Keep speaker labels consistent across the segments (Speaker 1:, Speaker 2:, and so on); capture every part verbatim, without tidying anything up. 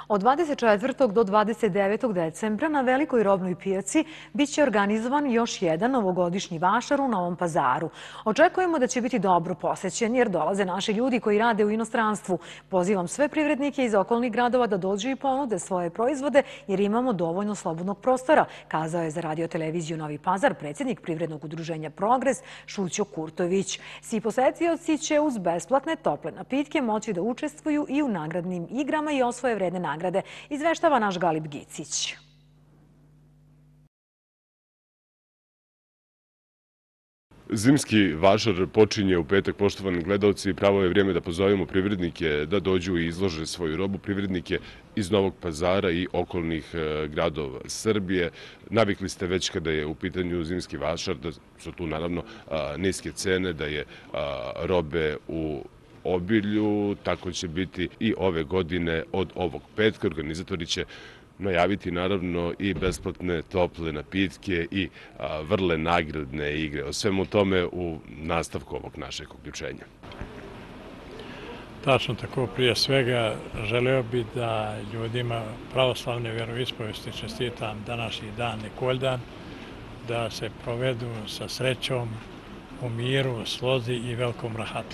Speaker 1: Od dvadeset četvrtog do dvadeset devetog decembra na Velikoj robnoj pijaci biće organizovan još jedan novogodišnji vašar u Novom Pazaru. Očekujemo da će biti dobro posećen jer dolaze naši ljudi koji rade u inostranstvu. Pozivam sve privrednike iz okolnih gradova da dođu i ponude svoje proizvode jer imamo dovoljno slobodnog prostora, kazao je za radio-televiziju Novi Pazar predsjednik Privrednog udruženja Progres Šućo Kurtović. Svi posetioci će uz besplatne tople napitke moći da učestvuju i u nagradnim igrama i osvoje vredne nagrade, izveštava naš Galib Gicić.
Speaker 2: Zimski vašar počinje u petak, poštovani gledalci. Pravo je vrijeme da pozovemo privrednike da dođu i izlože svoju robu. Privrednike iz Novog Pazara i okolnih gradova Srbije. Navikli ste već kada je u pitanju zimski vašar da su tu naravno niske cene, da je robe u obilju. Tako će biti i ove godine od ovog petka. Organizatori će najaviti naravno i besplatne tople napitke i vrle nagradne igre. O svemu tome u nastavku ovog našeg uključenja.
Speaker 3: Tačno tako, prije svega želeo bi da ljudima pravoslavne vjeroispovesti čestitam današnji dan Nikoljdan, da se provedu sa srećom, u miru, slozi i velikom rahatu.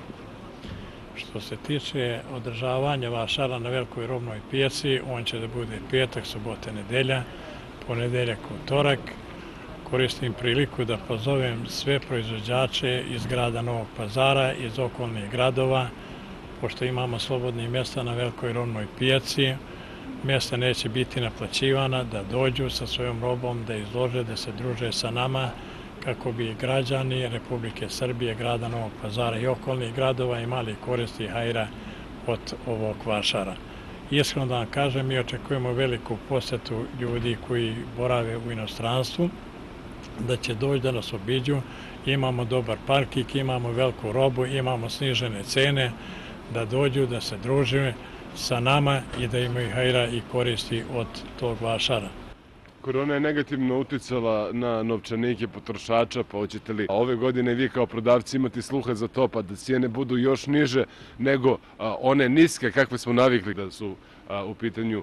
Speaker 3: Što se tiče održavanja vašara na Velikoj robnoj pijaci, on će da bude petak, subota, nedelja, ponedeljak, utorak. Koristim priliku da pozovem sve proizvođače iz grada Novog Pazara, iz okolnih gradova, pošto imamo slobodnih mjesta na Velikoj robnoj pijaci. Mjesta neće biti naplaćivana, da dođu sa svojom robom, da izlože, da se druže sa nama, kako bi građani Republike Srbije, grada Novog Pazara i okolnih gradova imali koristi i hajra od ovog vašara. Iskreno da vam kažem, mi očekujemo veliku posjetu ljudi koji borave u inostranstvu, da će doći da nas obiđu. Imamo dobar parking, imamo veliku robu, imamo snižene cene, da dođu, da se druže sa nama i da imaju hajra i koristi od tog vašara.
Speaker 2: Korona je negativno uticala na novčanike potrošača, pa hoćete li ove godine vi kao prodavci imati sluha za to pa da cijene budu još niže nego one niske kakve smo navikli da su u pitanju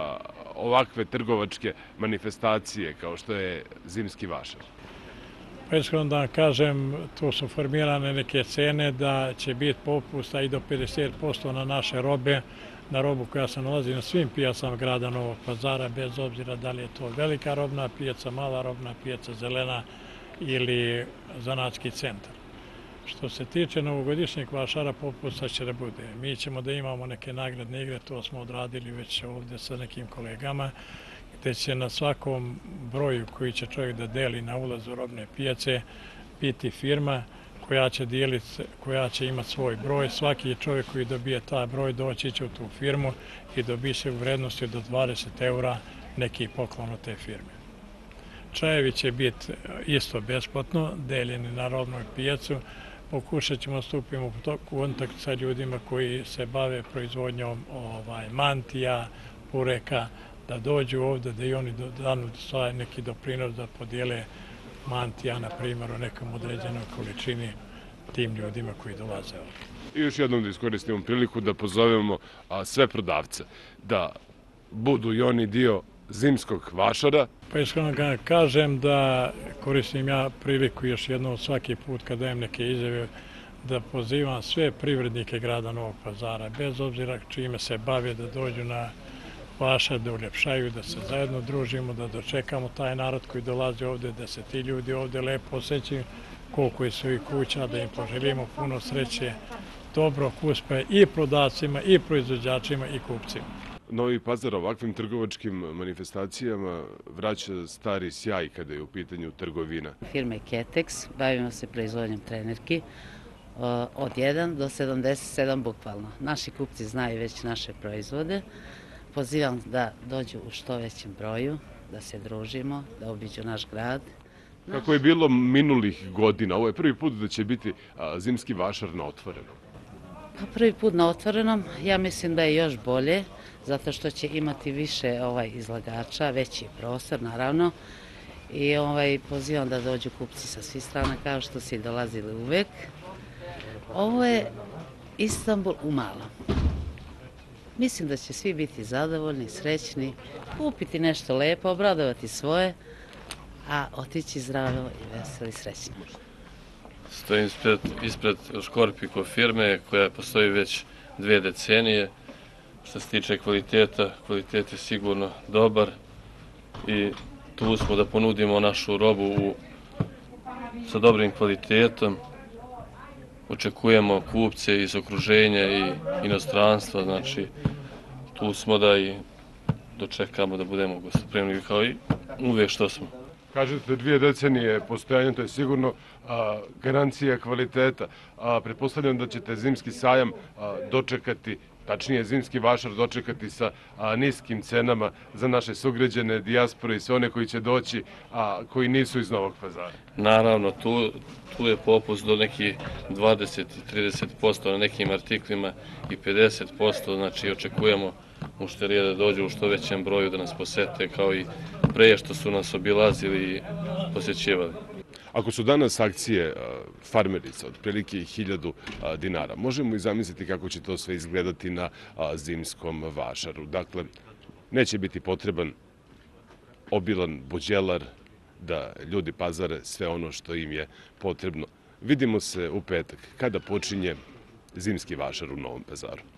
Speaker 2: ovakve trgovačke manifestacije kao što je zimski vašar?
Speaker 3: Pa iskreno da vam kažem, tu su formirane neke cene da će biti popusta i do pedeset posto na naše robe, na robu koja se nalazi na svim pijacama grada Novog Pazara, bez obzira da li je to velika robna pijaca, mala robna pijaca, zelena ili zanatski centar. Što se tiče novogodišnjeg vašara, popusta će da bude. Mi ćemo da imamo neke nagradne igre, to smo odradili već ovdje sa nekim kolegama, gde će na svakom broju koji će čovjek da deli na ulazu robne pijace biti firma koja će dijeliti, koja će imati svoj broj. Svaki čovjek koji dobije taj broj doći će u tu firmu i dobije se u vrednosti do dvadeset eura neki poklon od te firme. Čajevi će biti isto besplatno, deljeni na robnoj pijacu. Pokušat ćemo stupiti u kontakt sa ljudima koji se bave proizvodnjom mantija, pureka, da dođu ovdje, da i oni danu neki doprinos da podijele mantija, na primjer, u nekom određenoj količini tim ljudima koji dolaze ovdje.
Speaker 2: I još jednom da iskoristimo priliku da pozovemo sve prodavce da budu i oni dio zimskog vašara.
Speaker 3: Pa iskreno kažem da koristim ja priliku još jednom svaki put kad dajem neke izjave da pozivam sve privrednike grada Novog Pazara, bez obzira čime se bave, da dođu na vašar, da uljepšaju, da se zajedno družimo, da dočekamo taj narod koji dolazi ovdje, da se ti ljudi ovdje lepo osjećaju koliko je svojih kuća, da im poželimo puno sreće, dobrog uspeha i prodavcima, i proizvođačima, i kupcima.
Speaker 2: Novi Pazar ovakvim trgovačkim manifestacijama vraća stari sjaj kada je u pitanju trgovina.
Speaker 4: Firma je Ketex, bavimo se proizvodnjom trenerki od jedan do sedamdeset sedam bukvalno. Naši kupci znaju već naše proizvode. Pozivam da dođu u što većem broju, da se družimo, da obiđu naš grad.
Speaker 2: Kako je bilo minulih godina, ovo je prvi put da će biti zimski vašar na otvorenom?
Speaker 4: Pa prvi put na otvorenom, ja mislim da je još bolje, zato što će imati više izlagača, veći prostor naravno. I pozivam da dođu kupci sa svih strana kao što su i dolazili uvek. Ovo je Istanbul u malom. Mislim da će svi biti zadovoljni, srećni, kupiti nešto lepo, obradovati svoje, a otići zdravo i veseli, srećni.
Speaker 5: Stojim ispred, ispred Škorpiko firme koja postoji već dve decenije. Što se tiče kvaliteta, kvalitet je sigurno dobar i tu smo da ponudimo našu robu u, sa dobrim kvalitetom. Očekujemo kupce iz okruženja i inostranstva, znači tu smo da i dočekamo da budemo gostoprimni kao i uvijek što smo.
Speaker 2: Kažete dvije decenije postojanja, to je sigurno a, garancija kvaliteta. A, pretpostavljam da ćete zimski sajam a, dočekati, tačnije zimski vašar dočekati sa a, niskim cenama za naše sugrađane, dijaspore i sve one koji će doći, a koji nisu iz Novog Pazara.
Speaker 5: Naravno, tu, tu je popust do nekih dvadeset do trideset posto na nekim artiklima i pedeset posto, znači očekujemo mušterije da dođu u što većem broju da nas posete, kao i pre što su nas obilazili i posjećivali.
Speaker 2: Ako su danas akcije farmerica od prilike hiljadu dinara, možemo i zamisliti kako će to sve izgledati na zimskom vašaru. Dakle, neće biti potreban obilan buđelar da ljudi pazare sve ono što im je potrebno. Vidimo se u petak kada počinje zimski vašar u Novom Pazaru.